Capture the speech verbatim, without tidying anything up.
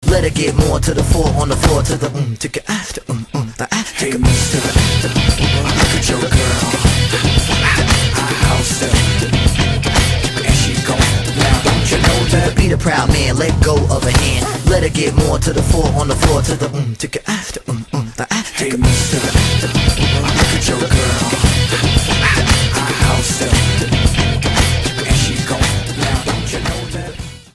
Let her get more to the fore, on the floor to the um, to get after um, um, the after. Hey mister, look at your girl, I house her, and she gon' now don't you know that? Be the proud man, let go of her hand. Let her get more to the fore, on the floor to the um, to get after um, um, the after. Hey mister.